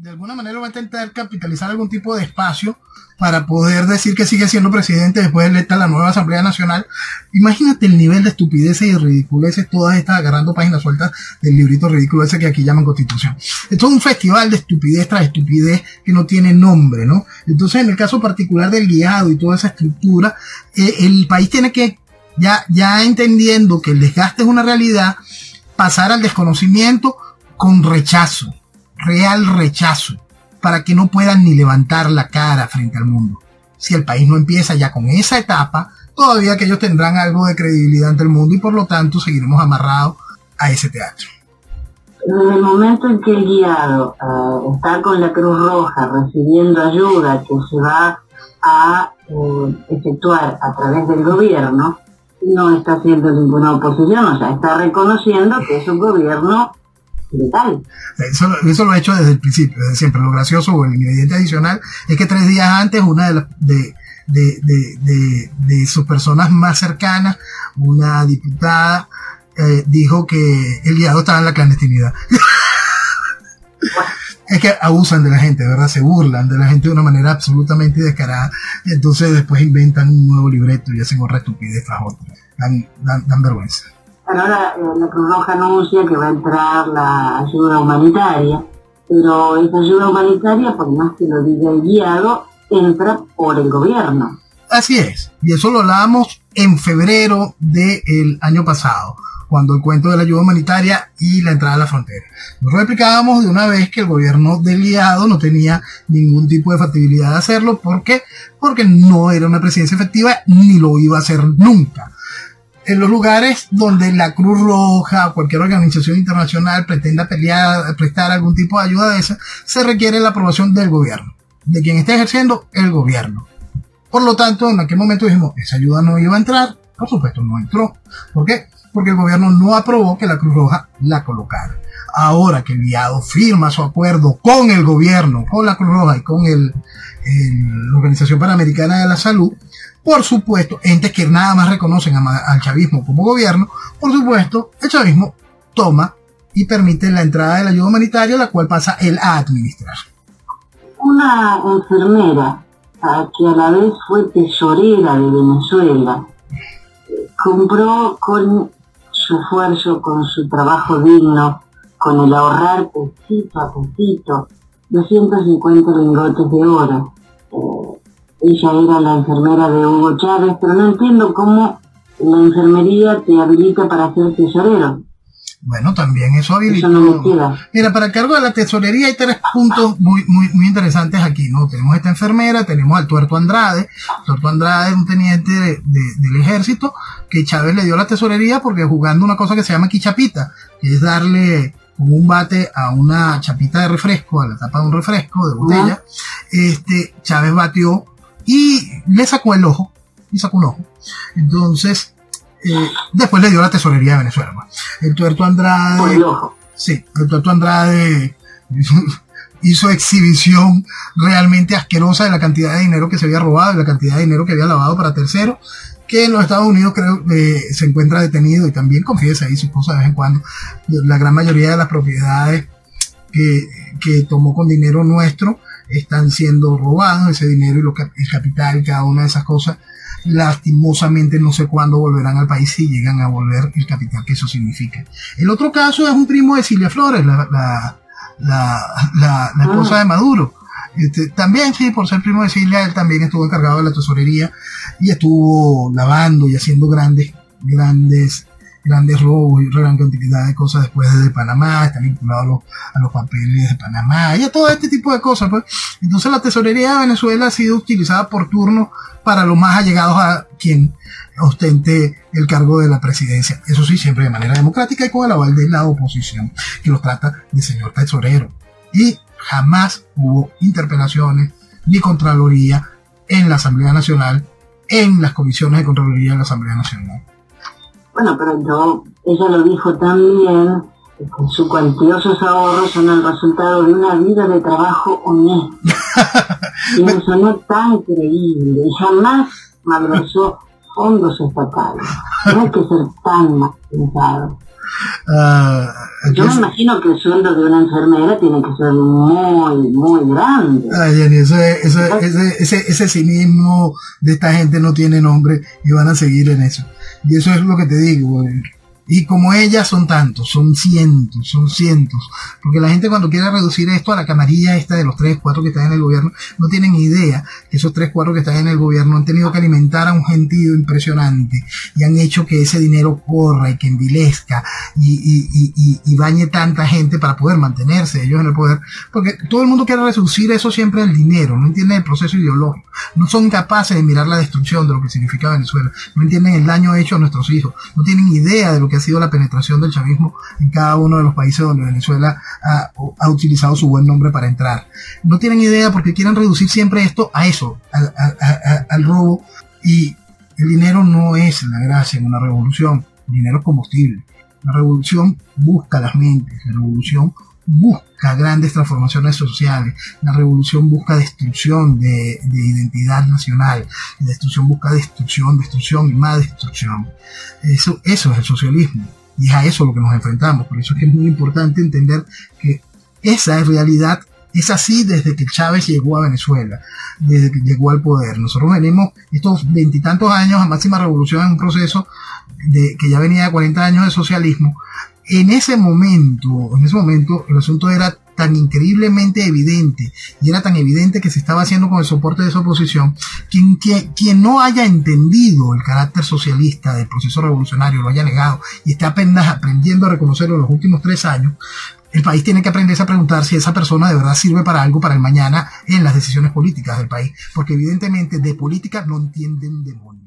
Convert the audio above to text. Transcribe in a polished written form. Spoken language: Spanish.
de alguna manera va a intentar capitalizar algún tipo de espacio para poder decir que sigue siendo presidente después de electa la nueva Asamblea Nacional. Imagínate el nivel de estupideces y ridiculeces, todas estas agarrando páginas sueltas del librito ridículo ese que aquí llaman Constitución. Esto es un festival de estupidez tras estupidez que no tiene nombre, ¿no? Entonces, en el caso particular del guiado y toda esa estructura, el país tiene que, ya entendiendo que el desgaste es una realidad, pasar al desconocimiento con rechazo, real rechazo, para que no puedan ni levantar la cara frente al mundo. Si el país no empieza ya con esa etapa, todavía que ellos tendrán algo de credibilidad ante el mundo y por lo tanto seguiremos amarrados a ese teatro. Desde el momento en que el guiado está con la Cruz Roja recibiendo ayuda que se va a efectuar a través del gobierno, no está haciendo ninguna oposición, o sea, está reconociendo que es un gobierno legal. Eso lo he hecho desde el principio, desde siempre. Lo gracioso o el ingrediente adicional es que 3 días antes una de sus personas más cercanas, una diputada, dijo que el guiado estaba en la clandestinidad. Es que abusan de la gente, ¿verdad? Se burlan de la gente de una manera absolutamente descarada. Y entonces después inventan un nuevo libreto y hacen otra estupidez tras otra. Dan vergüenza. Ahora la Cruz Roja anuncia que va a entrar la ayuda humanitaria, pero esa ayuda humanitaria, por más que lo diga el guiado, entra por el gobierno. Así es, y eso lo hablábamos en febrero del año pasado, cuando el cuento de la ayuda humanitaria y la entrada a la frontera. Nosotros explicábamos de una vez que el gobierno del guiado no tenía ningún tipo de factibilidad de hacerlo. ¿Por qué? Porque no era una presidencia efectiva ni lo iba a hacer nunca. En los lugares donde la Cruz Roja o cualquier organización internacional pretenda prestar algún tipo de ayuda de esa, se requiere la aprobación del gobierno, de quien esté ejerciendo el gobierno. Por lo tanto, en aquel momento dijimos, esa ayuda no iba a entrar. Por supuesto, no entró. ¿Por qué? Porque el gobierno no aprobó que la Cruz Roja la colocara. Ahora que el guiado firma su acuerdo con el gobierno, con la Cruz Roja y con la Organización Panamericana de la Salud, por supuesto, entes que nada más reconocen al chavismo como gobierno, por supuesto, el chavismo toma y permite la entrada de la ayuda humanitaria, la cual pasa él a administrar. Una enfermera, que a la vez fue tesorera de Venezuela, compró con su esfuerzo, con su trabajo digno, con el ahorrar pesito a pesito, 250 lingotes de oro. Ella era la enfermera de Hugo Chávez, pero no entiendo cómo la enfermería te habilita para ser tesorero. Bueno, también eso habilita. Eso no me queda. Mira, para el cargo de la tesorería hay 3 puntos muy interesantes aquí, ¿no? Tenemos esta enfermera, tenemos al Tuerto Andrade. Tuerto Andrade es un teniente del ejército que Chávez le dio la tesorería porque jugando una cosa que se llama quichapita, que es darle con un bate a una chapita de refresco, a la tapa de un refresco de botella. Chávez batió y le sacó el ojo, y sacó un ojo. Entonces, después le dio la tesorería de Venezuela. El Tuerto Andrade, por el ojo. Sí, el Tuerto Andrade hizo exhibición realmente asquerosa de la cantidad de dinero que se había robado, de la cantidad de dinero que había lavado para terceros, que en los Estados Unidos creo se encuentra detenido y también confiesa ahí sus cosas de vez en cuando. La gran mayoría de las propiedades que tomó con dinero nuestro están siendo robados, ese dinero y el capital, cada una de esas cosas, lastimosamente no sé cuándo volverán al país, si llegan a volver el capital que eso significa. El otro caso es un primo de Cilia Flores, la esposa de Maduro. También, sí, por ser primo de Cilia, él también estuvo encargado de la tesorería y estuvo lavando y haciendo grandes robos y gran cantidad de cosas después de Panamá, está vinculado a los papeles de Panamá y a todo este tipo de cosas, pues. Entonces la tesorería de Venezuela ha sido utilizada por turno para los más allegados a quien ostente el cargo de la presidencia. Eso sí, siempre de manera democrática y con el aval de la oposición, que los trata de señor tesorero. Y jamás hubo interpelaciones ni Contraloría en la Asamblea Nacional, en las comisiones de Contraloría de la Asamblea Nacional. Bueno, pero ella lo dijo también, que sus cuantiosos ahorros son el resultado de una vida de trabajo honesto. Y me sonó tan creíble, y jamás malversó fondos estatales. No hay que ser tan mal pensado. Yo me imagino que el sueldo de una enfermera tiene que ser muy, muy grande. Jenny, ese cinismo de esta gente no tiene nombre y van a seguir en eso. Y eso es lo que te digo. Y como ellas son tantos, son cientos. Porque la gente cuando quiere reducir esto a la camarilla esta de los 3, 4 que están en el gobierno, no tienen idea que esos 3, 4 que están en el gobierno han tenido que alimentar a un gentío impresionante y han hecho que ese dinero corra y que envilezca y bañe tanta gente para poder mantenerse ellos en el poder. Porque todo el mundo quiere reducir eso siempre al dinero, no entienden el proceso ideológico, no son capaces de mirar la destrucción de lo que significa Venezuela, no entienden el daño hecho a nuestros hijos, no tienen idea de lo que ha sido la penetración del chavismo en cada uno de los países donde Venezuela ha utilizado su buen nombre para entrar. No tienen idea porque quieren reducir siempre esto a eso, al robo, y el dinero no es la gracia en una revolución, el dinero es combustible. La revolución busca las mentes, la revolución busca grandes transformaciones sociales, la revolución busca destrucción de identidad nacional, la destrucción busca destrucción y más destrucción. Eso es el socialismo y es a eso lo que nos enfrentamos. Por eso es que es muy importante entender que esa realidad es así desde que Chávez llegó a Venezuela, desde que llegó al poder. Nosotros venimos estos 20 y tantos años a máxima revolución en un proceso que ya venía de 40 años de socialismo. En ese momento el asunto era tan increíblemente evidente y era tan evidente que se estaba haciendo con el soporte de esa oposición. Quien no haya entendido el carácter socialista del proceso revolucionario, lo haya negado y está apenas aprendiendo a reconocerlo en los últimos 3 años, el país tiene que aprenderse a preguntar si esa persona de verdad sirve para algo para el mañana en las decisiones políticas del país, porque evidentemente de política no entienden demonios.